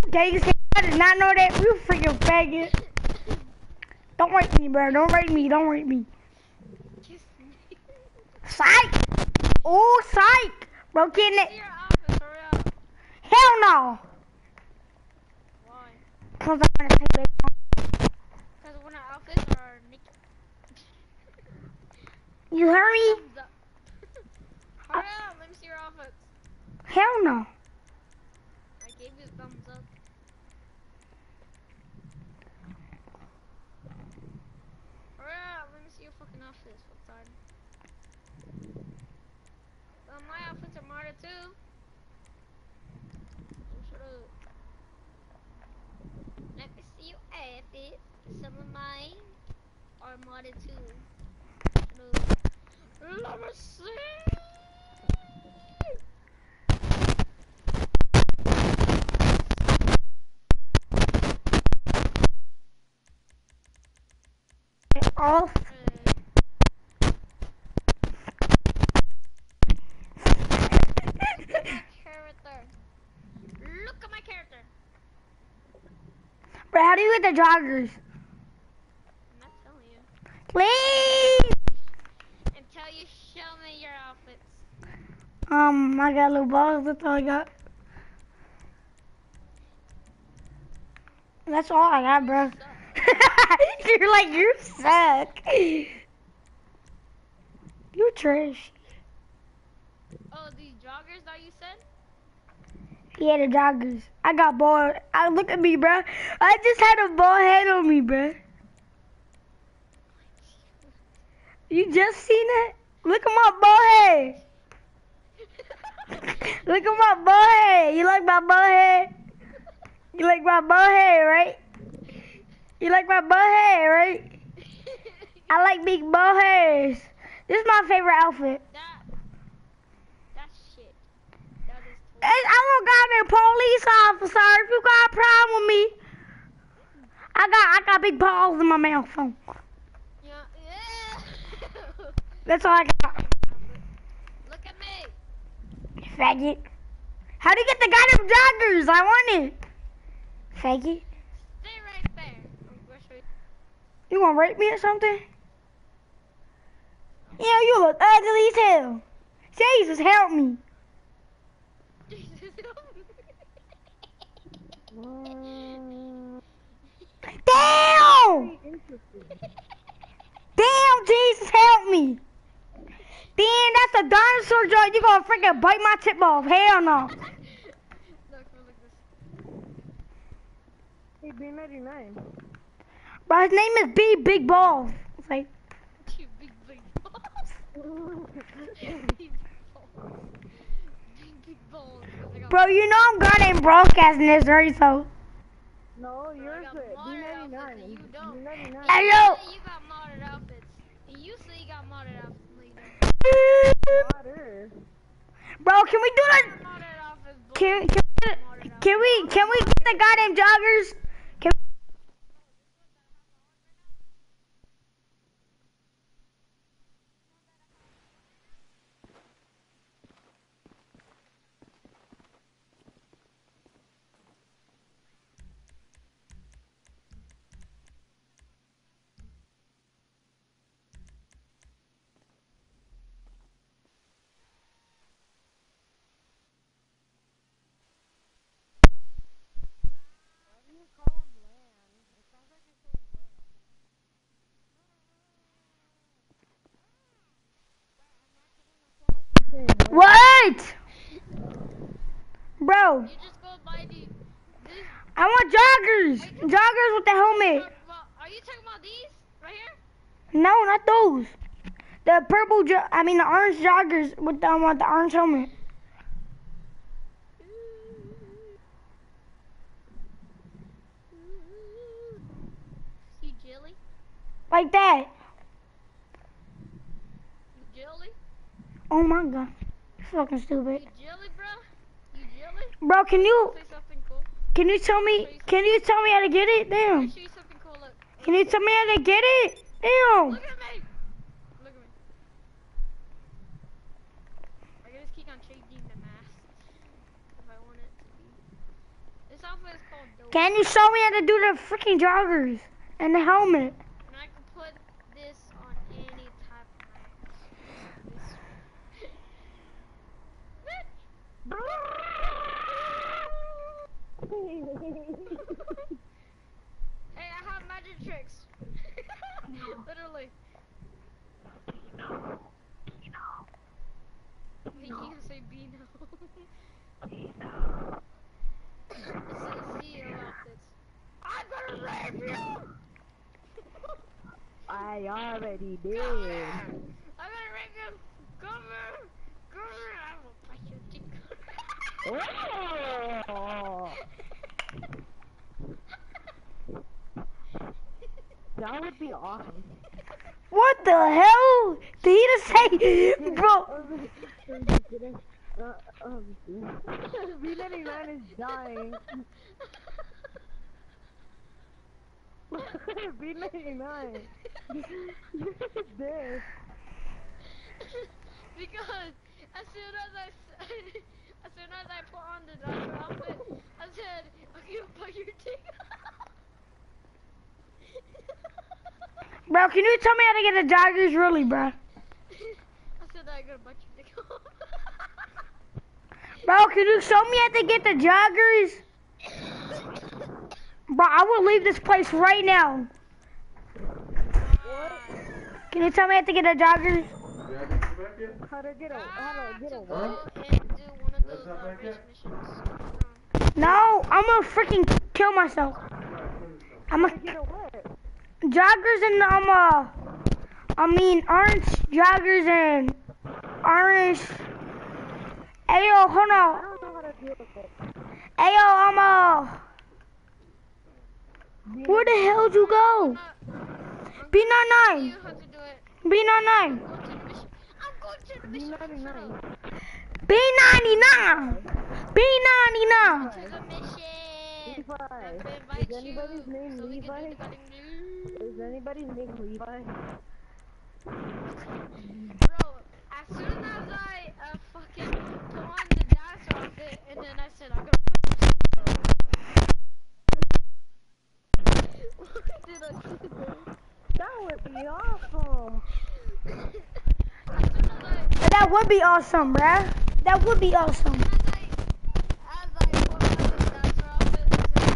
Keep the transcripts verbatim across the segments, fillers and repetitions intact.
Okay, you say I did not know that. You freaking faggot. Don't rape me, bro. Don't rape me. Don't rape me. Kiss me. Psych. Oh, psych. Bro, getting it. Your office, hurry up. Hell no. Why? Cause I wanna take it. Because when our outfits are naked. You heard me? Thumbs up. Hurry up, let me see your outfits. Hell no. I gave you a thumbs up. Hurry up, let me see your fucking outfits. What time? Well, my outfits are modded too. So shut up. Let me see your outfits. Some of mine are modded too. Shut up. Let me see. Off. Character. Look at my character. Bro, how do you get the joggers? I'm not telling you. Please. Until you show me your outfits. Um, I got little balls. That's all I got. That's all I got, bro. You're like, you suck. You trash. Oh, these joggers that you said? Yeah, the joggers. I got bald. I look at me, bro. I just had a bald head on me, bro. You just seen it? Look at my bald head. Look at my bald head. You like my bald head? You like my bald head, right? You like my bald head, right? I like big bald hairs. This is my favorite outfit. That, that's shit. That is Hey, I'm a goddamn police officer. If you got a problem with me, I got I got big balls in my mouth. Phone. Yeah, yeah. That's all I got. Look at me. Faggot. How do you get the goddamn joggers? I want it. Faggot. Stay right there. I'm gonna show you. You gonna rape me or something? Yeah, you look ugly as hell. Jesus, help me. Damn! Damn, Jesus, help me. Damn, that's a dinosaur joint. You gonna freaking bite my tip off. Hell no. Look, look this. Hey, B ninety-nine. Bro, his name is B Big Balls. It's like, You big, big balls. Big balls. Big, big balls. I got bro, you know I'm goddamn broadcasting this, right? So. No, Bro, I yours got is B modded outfits ninety-nine. and you don't. B ninety-nine. Hey, You yo. say you got modded outfits. And you say you got modded outfits. No, you don't. Water. Bro, can we do that? Modded outfits, boy. Can, can, we- can we can we get the goddamn joggers? Can What? Bro, You just go buy the. This, I want joggers. Joggers with the helmet. are you talking about these? Right here? No, not those. The purple, jo I mean the orange joggers with the, um, with the orange helmet. You jelly? Like that. You jelly? Oh my god. You're fucking stupid. You jelly, bro? You jelly? Bro, can you, Say something cool. can you tell me, can you tell me how to get it? Let Damn. me show you something cool. Look. Can you tell me how to get it? Damn. Look at me. Look at me. I can just keep on changing the mask if I want it to be. This outfit it's called dope. Can you show me how to do the freaking joggers and the helmet? And I can put this on any type of mask. Hey, I have magic tricks. Literally. You can say Beano. It says C E O outfits. I'm gonna rape you! I already Come did. here! I'm gonna rape you! Come here! Come here! I will bite your dick. Oh. That would be awesome. What the hell? Did he just say, bro? Uh, um, B ninety-nine is dying. B ninety-nine. This. Because as soon as I said, as soon as I put on the doctor outfit, I said, I'm gonna bite your dick. Bro, can you tell me how to get the joggers really, bro? I said I'm gonna bite your dick. Bro, can you show me how to get the joggers? Bro, I will leave this place right now. What? Can you tell me how to get the joggers? How to get a, how to get a to what? go and do one of those uh, race missions. No, I'm gonna freaking kill myself. I'm How a to get a what? joggers and um uh, I mean orange joggers and orange. Ayo, hold I on. don't know how to deal with it. Ayo, I'm uh. Where the hell'd you go? B You ninety-nine. have to do it. B ninety-nine. Go to the mission. I'm going to the B mission. ninety-nine. B ninety-nine. B ninety-nine. To the mission. Levi. I have to Is invite you anybody's name so we can Levi? do the cutting blue. Is anybody's name Levi? Bro, as soon as I uh, fucking put on the dancer outfit and then I said I'm gonna What did I say there? That would be awesome. As soon as I That would be awesome, bruh. That would be awesome. as I as I put on the dancer outfit I said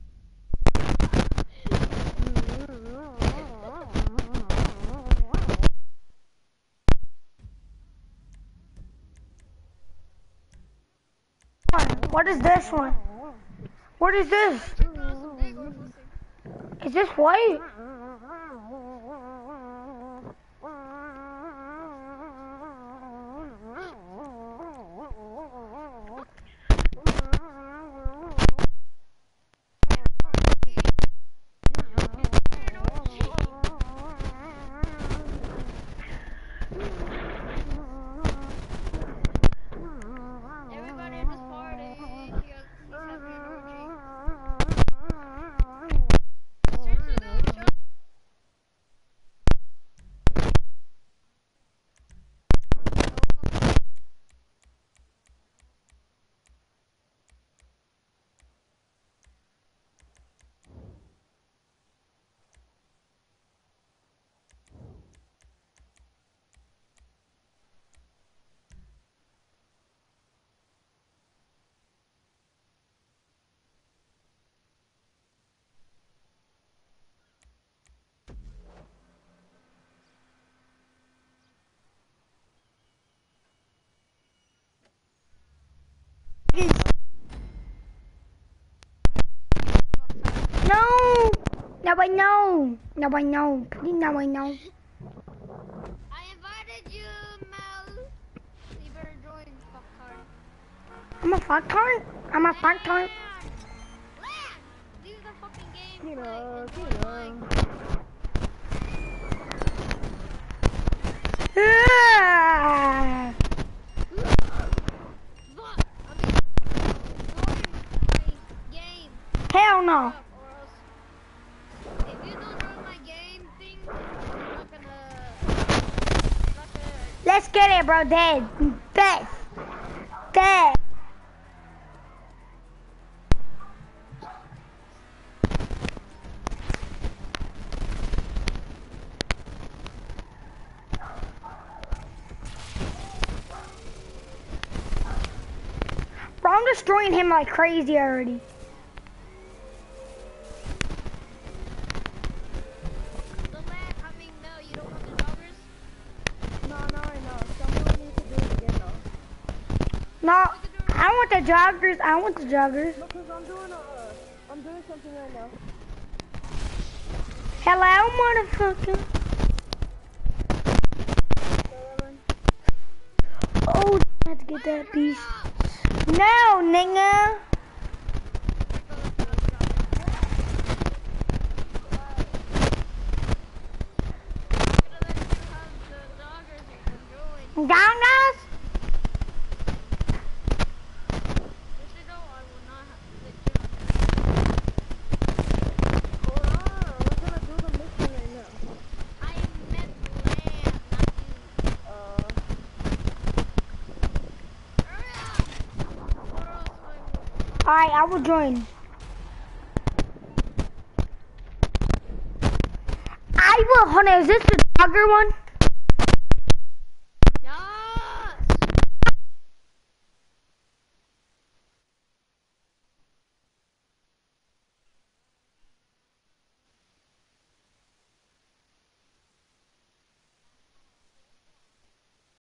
What is this one? What is this? check out some big ones listening. Is this white? Everybody in this party, he has, he's having an orgy. Seriously though, Joe? No! Now I know. Now I know. Please, now I know. I invited you, Mel. You better join, fucktard. I'm a fucktard? I'm a fucktard? Land! Land! Leave the fucking game. You play know, and you join know. mine. Ah! Look, I mean, join my game. Hell no. Up, or else, if you don't join my game thing, I'm not gonna, I'm not gonna, Let's get it, bro. Dead. Dead. Dead. destroying him like crazy already. The lad, I mean, no, you don't want the joggers? No, no, I know. Someone needs to do it again though. No, I want the joggers. I want the joggers. No, cause I'm doing a, uh, I'm doing something right now. Hello, motherfucker. Oh, I have to get that piece. No, nigga. Joggers? Hold on, we're gonna do the mission right now. I meant land, not you. Uh, Hurry up! Or else I will- Alright, I will join. I will. Hold on, is this the jogger one?